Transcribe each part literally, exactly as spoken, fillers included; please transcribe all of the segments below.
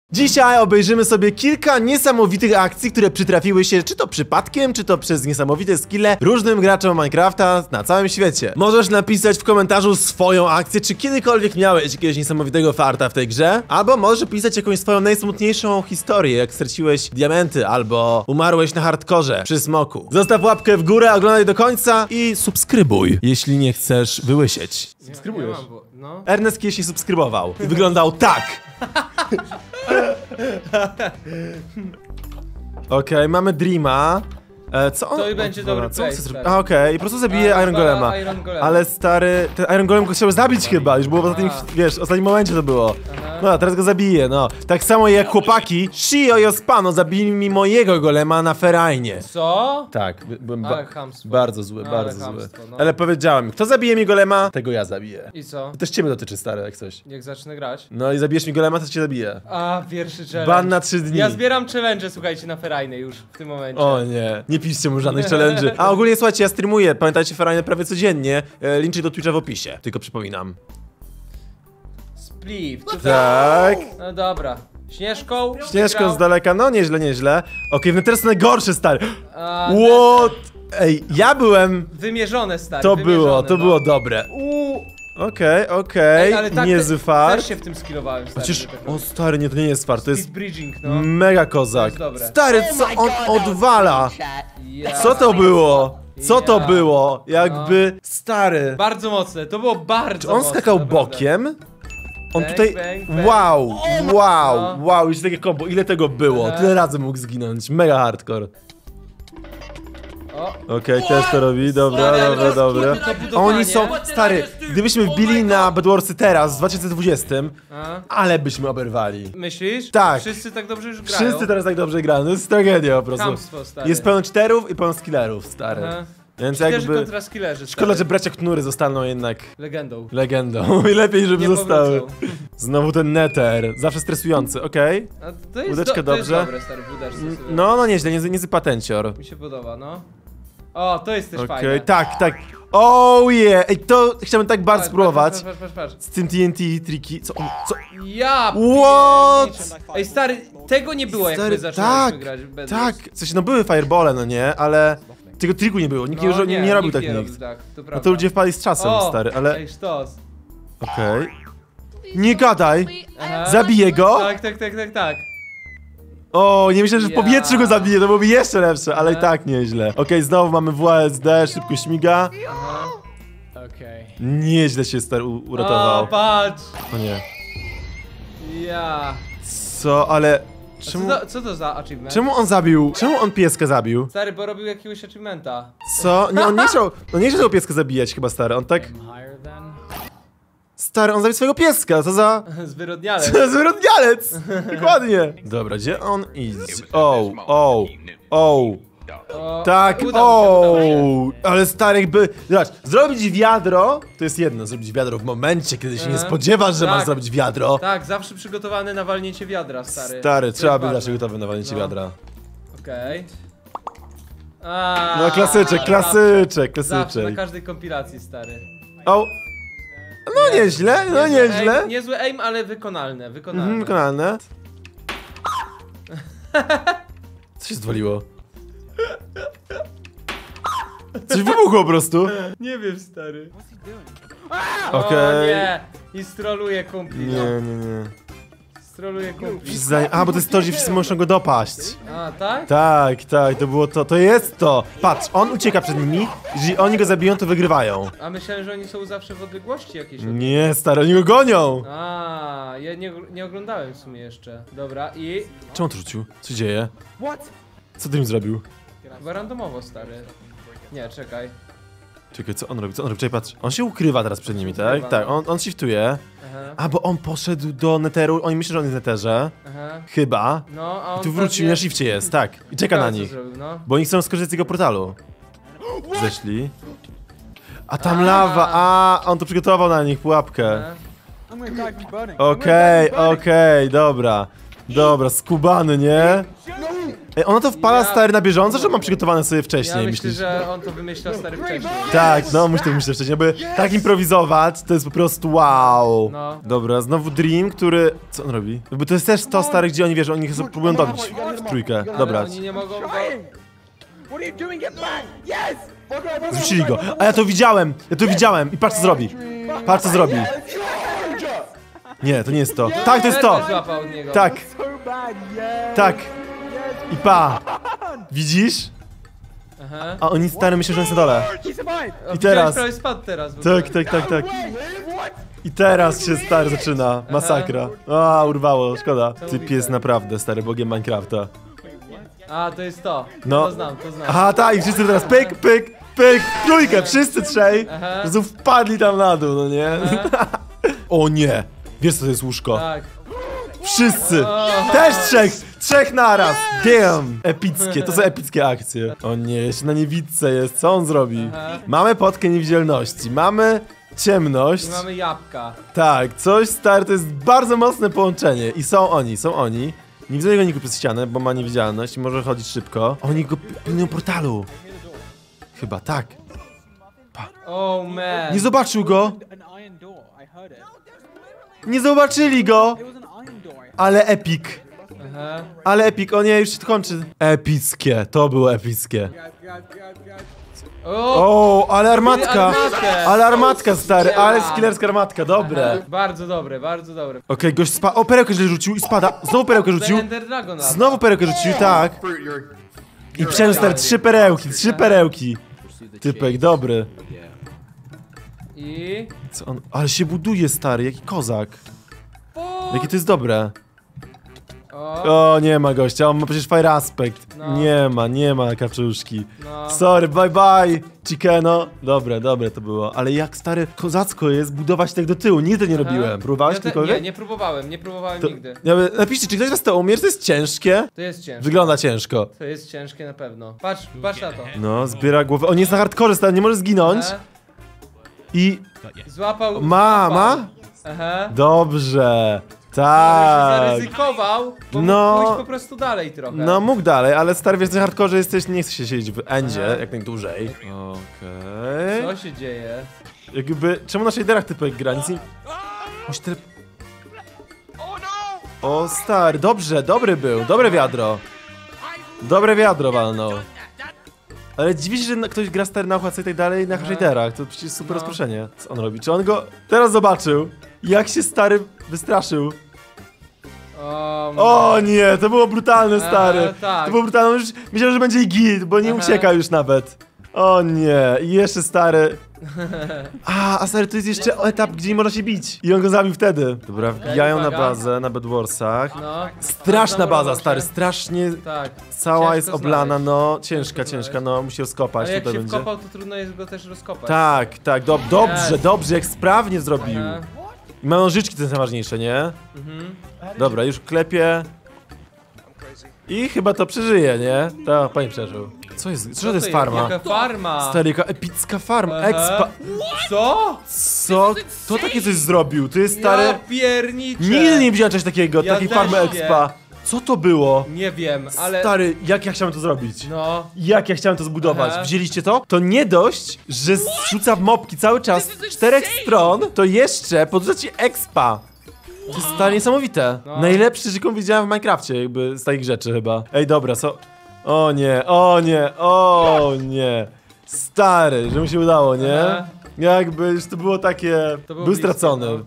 Dzisiaj obejrzymy sobie kilka niesamowitych akcji, które przytrafiły się czy to przypadkiem, czy to przez niesamowite skille różnym graczom Minecrafta na całym świecie. Możesz napisać w komentarzu swoją akcję, czy kiedykolwiek miałeś jakiegoś niesamowitego farta w tej grze, albo możesz pisać jakąś swoją najsmutniejszą historię, jak straciłeś diamenty, albo umarłeś na hardkorze przy smoku. Zostaw łapkę w górę, oglądaj do końca i subskrybuj, jeśli nie chcesz wyłysieć. Subskrybujesz. Ja, ja mam, no. Ernest kiedyś nie subskrybował i wyglądał tak. Okej, okay, mamy Dreama. E, co on? To i będzie dobry co on play, chce zrobić? stary. A okej, okay. I po prostu zabije A, Iron Golema. Iron Golema. Ale stary, ten Iron Golem go chciał zabić chyba, już było w ostatnim, wiesz, w ostatnim momencie to było. Aha. No, teraz go zabije, no. Tak samo jak chłopaki Shio i Ospano zabili mi mojego golema na ferajnie. Co? Tak, by, byłem ba Ale chamstwo. bardzo zły, Ale bardzo chamstwo, zły. no. Ale powiedziałem, kto zabije mi golema, tego ja zabiję. I co? To też ciebie dotyczy, stary, jak coś. Jak zacznę grać? No i zabijesz mi golema, to cię zabiję. A, pierwszy challenge. Ban na trzy dni. Ja zbieram challenge, słuchajcie, na ferajny już w tym momencie. O nie, nie piszcie mu żadnych challenge'y. A ogólnie słuchajcie, ja streamuję, pamiętajcie, ferajne prawie codziennie. E, Linki do Twitcha w opisie, tylko przypominam. Spliff. Czy to... Tak. No dobra. Śnieżką? Śnieżką Grał. z daleka, no nieźle, nieźle. Okej, okay, teraz najgorszy, stary. A, What? Ej, ja byłem... Wymierzone, stary. To wymierzone, było, to no. było dobre. Uuu. Okej, okej, Ej, ale tak, niezły te, fart. też się w tym skillowałem, stary. Chociaż, że tak o powiem. stary, nie, to nie jest fart, to jest Speed bridging, no. mega kozak. To jest dobre. Stary, co on odwala? Ja. Co to było? Co to Ja. było? Jakby, stary. Bardzo mocne, to było bardzo Czy on mocne, skakał naprawdę. bokiem? On Bang, tutaj... bang, bang. Wow, wow, No. wow, już takie kombo, ile tego było? Aha. Tyle razy mógł zginąć, mega hardcore. O, Okej, też to robi, dobra, Stary, dobra, ale dobra. to budowanie. Oni są, stary, gdybyśmy wbili na Bedwarsy teraz, w dwa tysiące dwudziestym, a? ale byśmy oberwali. Myślisz? Tak. Wszyscy tak dobrze już grają. Wszyscy teraz tak dobrze grają, to jest tragedia po prostu. Chamstwo, stary. Jest pełno cheaterów i pełno skillerów, stary. Aha. Więc Cheaterzy jakby... kontra skillerzy, Szkoda, stary. że bracia Knury zostaną jednak Legendą. legendą. I lepiej, żeby Nie zostały. powrócą. Znowu ten Nether, zawsze stresujący, okej. A to jest, Łódeczka do, to jest dobrze. dobre, stary, w łódeczce sobie. No, no nieźle, niezły, niezły patencior. Mi się podoba, no. O, to jest też Okej, fajne. tak, tak. Oh yeah! Ej, to chciałbym tak bardzo Patrz, spróbować. Patrz, patrz, patrz, patrz. Z tym T N T triki. Co on, co? Ja What? pierniczę. Ej, stary, tego nie było, jak Stary, my zaczynaliśmy tak, grać w Bedwars. Tak, w sensie, no były firebole, no nie, ale tego triku nie było, nikt No, już nie, nie robił nikt tak nie nikt. robił tak, to No prawda. to ludzie wpali z czasem, O, stary, ale... Ej, sztos. Okej. Nie gadaj! Aha. Zabiję go? Tak, tak, tak, tak, tak. O, nie myślałem, że w Ja. powietrzu go zabiję, to byłoby jeszcze lepsze, ale i Aha. tak nieźle. Okej, znowu mamy W S D, szybko śmiga. Aha. Okej. Nieźle się stary u- O, uratował. patrz. O nie. Ja. Co, ale... A Co Czemu... to, co to za achievement? Czemu on zabił? Czemu on pieska zabił? Stary, bo robił jakiegoś achievementa. Co? Nie, on nie chciał... On nie chciał tego pieska zabijać chyba, stary, on tak... Stary, on zabił swojego pieska, co za... Zwyrodniale. Co za zwyrodnialec! Dokładnie. Dobra, gdzie on idzie? O, o, o. O, Tak, udało się, udało się. o, ale stary jakby, zobacz, zrobić wiadro, to jest jedno, zrobić wiadro w momencie, kiedy się nie Aha. spodziewasz, że Tak. masz zrobić wiadro. Tak, zawsze przygotowany na walnięcie wiadra, stary. Stary, To trzeba jest być ważne. zawsze gotowy na walnięcie No. wiadra. Okej. A, No klasyczek, klasyczek, Zawsze, na klasyczek. każdej kompilacji, stary. O, no nieźle, no Niezły nieźle. Aim, niezły aim, ale wykonalne, wykonalne. Mhm, wykonalne. Co się zwaliło? Coś wybuchło po prostu. Nie wiem, stary. Okej. O nie, i stroluje kumpli. Nie, nie, nie. Stroluje kumpli. Wszyscy- A, bo to jest to, że wszyscy muszą go dopaść. A, tak? Tak, tak, to było to, to jest to. Patrz, on ucieka przed nimi, jeżeli oni go zabiją, to wygrywają. A myślałem, że oni są zawsze w odległości jakiejś. od- Nie, stary, oni go gonią. A, ja nie, nie oglądałem w sumie jeszcze. Dobra, i... Czemu on to rzucił? Co się dzieje? Co ty im zrobił? Chyba randomowo, stary. Nie, czekaj. Czekaj, co on robi? Co on robi? Czekaj, patrz. On się ukrywa teraz przed nimi, tak? Ukrywa, Tak, no. on, on shiftuje. Aha, A, bo on poszedł do netheru, oni myślą, że on jest w netherze. aha. Chyba. No, a on I tu wrócił, pewnie- na shifcie jest, tak. I czeka na Co nich. zrobił, no. Bo oni chcą skorzystać z jego portalu. Zeszli. A tam lawa, a on tu przygotował na nich pułapkę. Aha. Okej, okej, dobra. Dobra, skubany, nie? Ej, ona to wpala Ja- stary na bieżąco, że mam przygotowane sobie wcześniej, Ja myślę, myślisz? że on to wymyślał stary wcześniej. Tak, no muszę to myśleć wcześniej, by tak improwizować, to jest po prostu wow. No. Dobra, znowu Dream, który... Co on robi? Bo to jest też to stary, gdzie oni, wiesz, oni sobie próbują dobić w trójkę. Dobra, Ale oni nie mogą go... What are you doing? Get back! Yes! zrzucili go. A ja to widziałem, ja to widziałem i patrz co zrobi. Patrz co zrobi. Nie, to nie jest to. Tak, to jest to! Też złapał od niego. Tak, So bad, yes! tak. I pa. Widzisz? Aha. A oni stary myślą, że jest na dole. He's mine! O, I teraz. widziałeś, prawie spadł teraz. w ogóle. Tak, tak, tak, tak. What? I teraz się stary zaczyna. Masakra. A, urwało, szkoda. Typ jest naprawdę stary bogiem Minecrafta. A, to jest to. No. To znam, to znam. Aha, tak, i wszyscy teraz pyk, pyk, pyk, trójkę, wszyscy trzej. Aha. Znów wpadli tam na dół, no nie? O nie. Wiesz co to jest łóżko? Tak. Wszyscy! Też trzech! Trzech naraz! Damn! Epickie, to są epickie akcje. O nie, jeszcze na niewidce jest, co on zrobi? Aha. Mamy potkę niewidzialności, mamy ciemność. I mamy jabłka. Tak, coś stary, to jest bardzo mocne połączenie. I są oni, są oni. Nie widzę jego niku przez ścianę, bo ma niewidzialność i może chodzić szybko. Oni go pilnują portalu. Chyba, tak. Oh man. Nie zobaczył go! An iron door. I heard it. Nie zobaczyli go! It was an iron door. I Ale epic. Aha. Ale epic, o nie, już się kończy. Epickie, to było epickie. O! O, ale armatka! Armatkę. Ale armatka, stary, Ja. ale skillerska armatka, dobre. Bardzo dobre, bardzo dobre. Okej, gość spada. O, perełkę źle rzucił i spada. Znowu perełkę The rzucił. Ender Dragon. Znowu perełkę rzucił, tak. I przeniósł stary trzy perełki, trzy perełki. Typek, dobry. I... Co on... Ale się buduje, stary, jaki kozak. Jakie to jest dobre. O, O, nie ma gościa, on ma przecież fire aspect. No. Nie ma, nie ma kaczuszki. no. Sorry, bye bye, chickeno. Dobre, dobre to było. Ale jak stary kozacko jest budować tak do tyłu, nigdy nie Aha. robiłem. Próbowałeś Ja te, tylko? Nie, nie próbowałem, nie próbowałem To, nigdy. ja by, napiszcie, czy ktoś was to umie, że to jest ciężkie? To jest ciężkie. Wygląda ciężko. To jest ciężkie na pewno. Patrz, patrz na to. No, zbiera głowę. On jest na hardcore, stary, nie może zginąć. Aha. I Złapał... ma, złapał. ma? Aha. Dobrze. Ale Tak. zaryzykował, bo No. mógł pójść po prostu dalej trochę. No mógł dalej, ale stary, wiesz, na hardcore jesteś, nie chce się siedzieć w endzie Aha. jak najdłużej. Okej. Co się dzieje? Jakby, czemu na shaderach typek gra? Nic nie... Oś tyle... O stary, dobrze, dobry był, dobre wiadro. Dobre wiadro walnął. Ale dziwi się, że na- ktoś gra stary na ochładce i tak dalej na shaderach, to przecież super No. rozproszenie. Co on robi? Czy on go teraz zobaczył? Jak się stary wystraszył? O, O nie, to było brutalne, stary. E, tak. To było brutalne, już myślałem, że będzie i git, bo nie Aha. ucieka już nawet. O nie, i jeszcze stary. A, a stary, to jest jeszcze etap, gdzie nie można się bić. I on go zabił wtedy. Dobra, wbijają na uwaga. bazę, na Bedwarsach. No. Straszna baza, Zamurował stary, się. strasznie. Tak. Cała Ciężko jest oblana, znaleźć. no. Ciężka, Ciężko ciężka, znaleźć. no. Musi ją skopać, Ale jak tutaj się będzie. wkopał, to trudno jest go też rozkopać. Tak, tak, dob dobrze, Jest. dobrze, jak sprawnie zrobił. Aha. I mają nożyczki, to jest najważniejsze, nie? Mhm. Dobra, już klepie. I chyba to przeżyje, nie? Tak, pani przeżył. Co jest? Co to jest farma? Jaka farma? Stary, jaka epicka farma, Aha. expa... Co? Co? Kto takie coś zrobił? To jest stary... Ja pierniczę. Nigdy nie widziałem czegoś takiego, Ja takiej też farmy nie. expa. Co to było? Nie wiem, ale... Stary, jak ja chciałem to zrobić? No. Jak ja chciałem to zbudować? Aha. Widzieliście to? To nie dość, że zrzuca mopki cały czas z czterech stron, to jeszcze podrzuca ci expa. To jest stary niesamowite. No. Najlepszy, jaką widziałem w Minecrafcie, jakby z takich rzeczy chyba. Ej, dobra, co? O nie, o nie, o nie. Stary, że mu się udało, nie? Aha. Jakby już to było takie... To było Był blisko, stracony. no.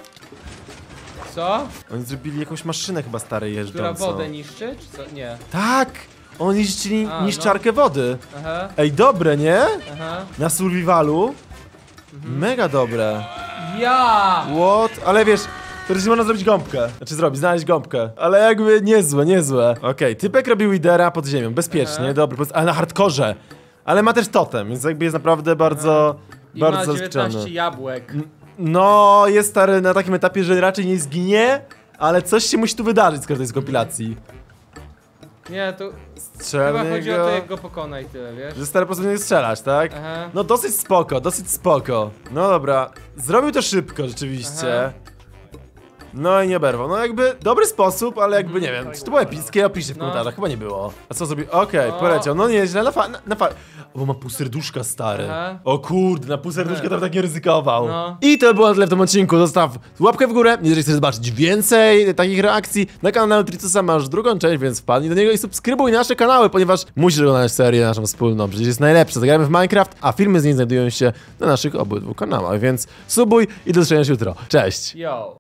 Co? Oni zrobili jakąś maszynę chyba stare Która jeżdżącą. wodę niszczy, czy co? Nie. Tak! Oni niszczyli A, niszczarkę wody. Aha, Ej, dobre, nie? aha. Na survivalu. Mhm. Mega dobre. Ja! What? Ale wiesz, teraz nie można zrobić gąbkę. Znaczy zrobić, znaleźć gąbkę. Ale jakby niezłe, niezłe. Okej, typek robi widera pod ziemią, bezpiecznie, Aha. dobry, ale na hardkorze. Ale ma też totem, więc jakby jest naprawdę bardzo, I bardzo ma dziewiętnaście zbliżony. jabłek. No, jest stary na takim etapie, że raczej nie zginie, ale coś się musi tu wydarzyć, skoro to jest kompilacji. Nie, to Strzelnie chyba chodzi o go. to, jak go pokona i tyle, wiesz? Że stary po prostu nie strzelać, tak? Aha. No dosyć spoko, dosyć spoko. No dobra, zrobił to szybko rzeczywiście. Aha. No i nie oberwał. No jakby dobry sposób, ale jakby nie wiem, czy to było epickie? Opiszcie w No. komentarzach, chyba nie było. A co zrobił? Okej, O. poleciał, no nieźle, na fa... Na, na fa... Bo ma pół serduszka, stary. Aha. O kurde, na pół serduszka to bym tak nie ryzykował. No. I to było na tyle w tym odcinku. Zostaw łapkę w górę, jeżeli chcesz zobaczyć więcej takich reakcji. Na kanale Tricusa masz drugą część, więc wpadnij do niego i subskrybuj nasze kanały, ponieważ musisz oglądać serię naszą wspólną. Przecież jest najlepsza. Zagramy w Minecraft, a filmy z niej znajdują się na naszych obydwu kanałach, więc subuj i do zobaczenia jutro. Cześć! Yo.